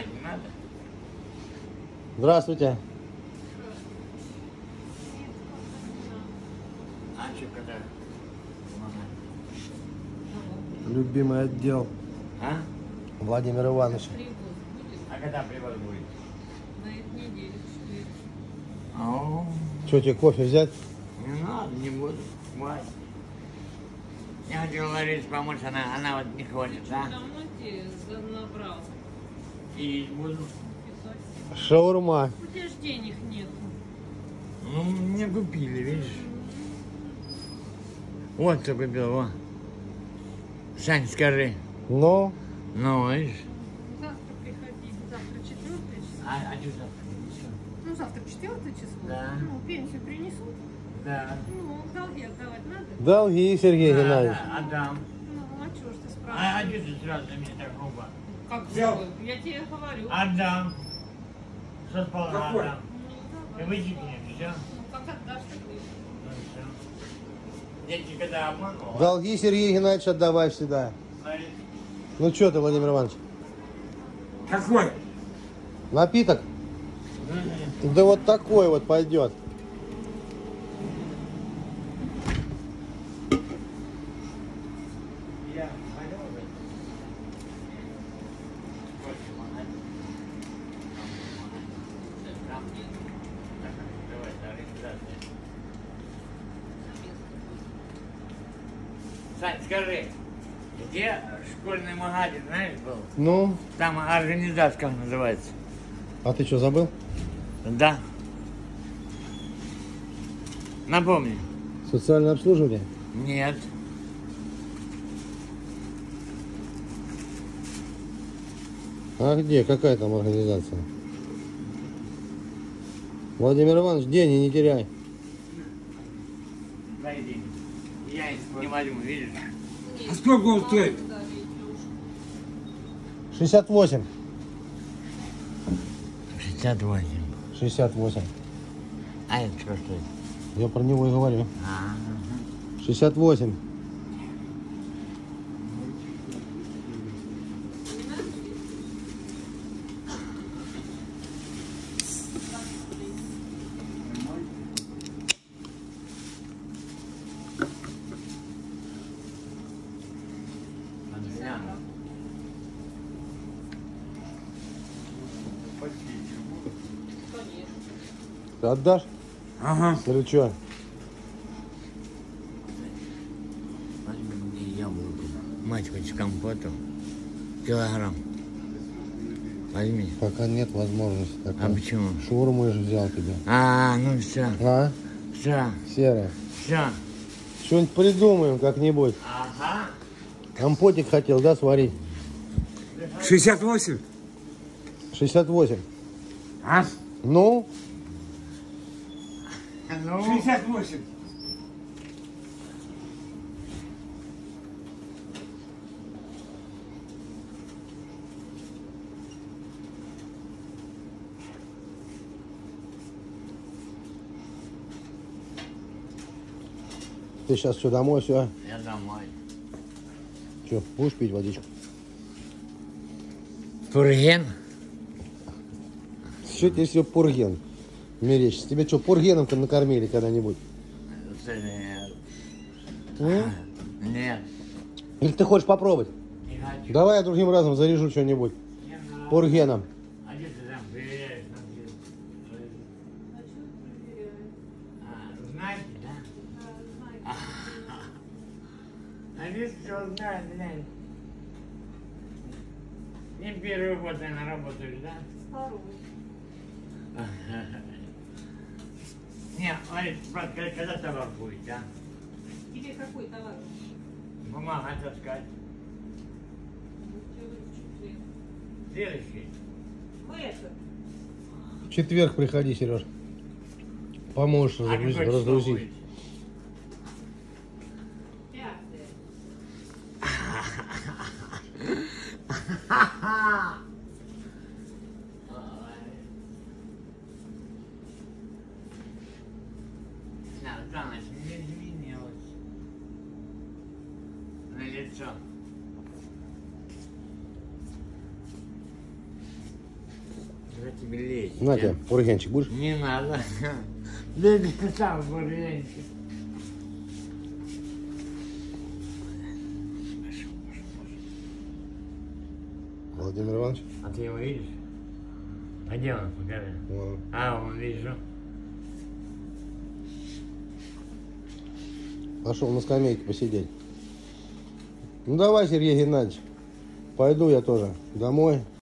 Знать не надо. Здравствуйте. А что когда? Любимый отдел А? Владимира Ивановича. А когда привоз будет? На этой неделе, 4. О, Что, тебе кофе взять? не надо, не буду. Мать. Я хотел Ларисе помочь, она вот не хочет, а? Давно тебе набрал? И буду. Шаурма. У тебя ж денег нет. Ну, мне купили, видишь? Вот что купил, во. Сань, скажи. Ну, Ну, видишь? Завтра приходи. Завтра 4 число. А что завтра принесем? Ну, завтра 4 число. Да. Ну, пенсию принесут. Да. Ну, долги отдавать надо? долги, Сергей Геннадьевич. Да, отдам. Ну, а чего ж ты А спрашиваешь? что ты сразу на меня так грубо? Как Взял. грубо? Я тебе говорю. Отдам. Что сполна Какой? отдам. Ну, Ты давай. выйди мне, все? Ну, как отдашь, так и. Ну, все. Я тебя когда обманул, Долги, Сергей Геннадьевич, отдавай всегда. Смотри. Ну что ты, Владимир Иванович? Какой? Напиток? Да вот такой вот пойдет. Я пойду в это. Сколько магазин? Там нет. Так, давай, организация. Сань, скажи, где школьный магазин, знаешь, был? Ну, Там организация как называется? а ты что, забыл? Да. Напомни. Социальное обслуживание? Нет. А где? Какая там организация? Владимир Иванович, деньги не теряй. Дай деньги. Я их не возьму, видишь? А сколько он стоит? 68. 68. 68. А это что стоит? Я про него и говорю. А, 68. Ты отдашь? Ага. Или что? возьми мне яблоко. Мать хочет компоту. Килограмм. Возьми. Пока нет возможности А такой. почему? Шаурму же взял тебе. А, ну все. А? Все. Серая. Все. Что-нибудь придумаем как-нибудь. Ага. Компотик хотел, да, сварить? 68? 68. А? Ну, Ну, 68. ты сейчас что, домой, все? я домой. Что, будешь пить водичку? Пурген? Что тебе все пурген мерещится? Тебе что, пургеном-то накормили когда-нибудь? Нет. Нет. Или ты хочешь попробовать? Не хочу. Давай я другим разом заряжу что-нибудь. Не надо. Пургеном. А где ты там проверяешь? Знаете, да? А здесь все знают, блядь. Не первый год, наверное, работаешь, да? Второй. Не, Ларис, брат, когда товар будет, а? Тебе какой товар? Бумага таскать. Следующий. В этот. В четверг приходи, Сереж. Поможешь А какое число разгрузить. будет? 5. За ночь не изменилось. На лицо. тебе лезть. На тебе, бургенчик будешь? Не надо. Да ты сам бургенчик. Владимир Иванович? А ты его видишь? А где он? Покажи. Вон. А, он вижу. Пошел на скамейке посидеть. Ну давай, Сергей Геннадьевич. Пойду я тоже домой.